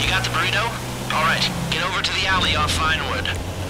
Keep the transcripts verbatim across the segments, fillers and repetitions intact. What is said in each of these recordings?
You got the burrito? All right, get over to the alley off Vinewood.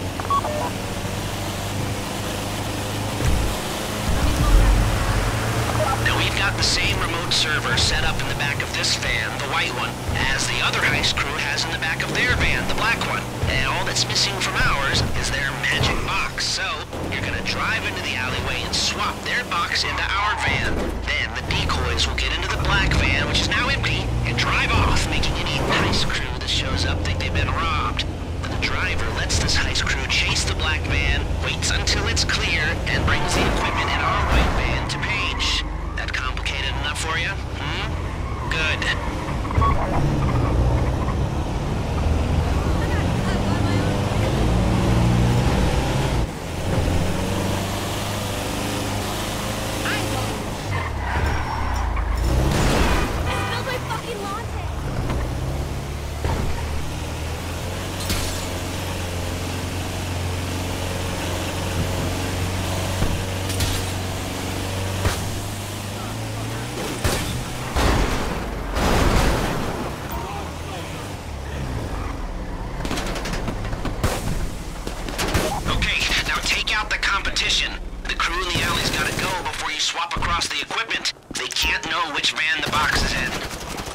Now we've got the same remote server set up in the back of this van, the white one, as the other heist crew has in the back of their van, the black one. And all that's missing from ours is their magic box. So, you're gonna drive into the alleyway and swap their box into our van. Then the decoys will get into the black van, which is now empty, and drive off, making any heist crew that shows up think they've been robbed. Then the driver lets this heist crew chase the black van, waits until it's clear, and brings the equipment in our white van to Paige. That complicated enough for you? Hmm? Good. Competition. The crew in the alley's gotta go before you swap across the equipment. They can't know which van the box is in.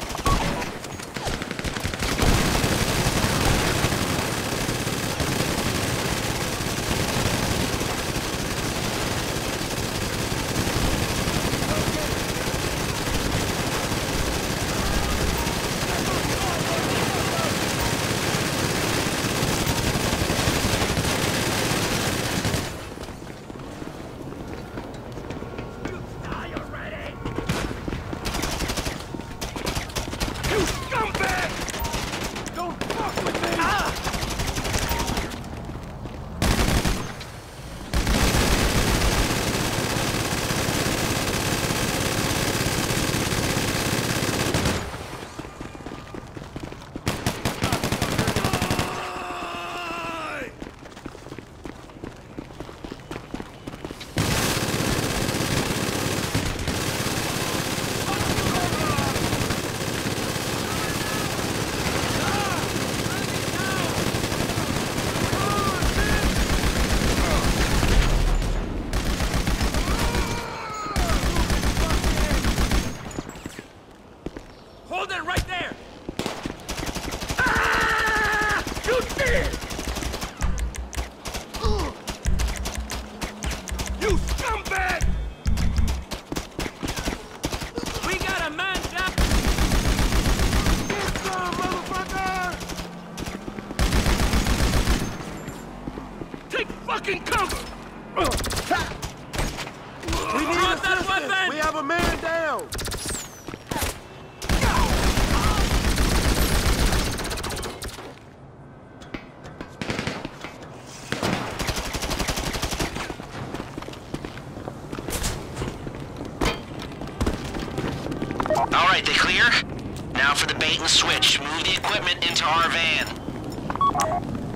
Fucking cover! We need Drop that assistance! weapon! We have a man down! All right, they clear? Now for the bait and switch. Move the equipment into our van.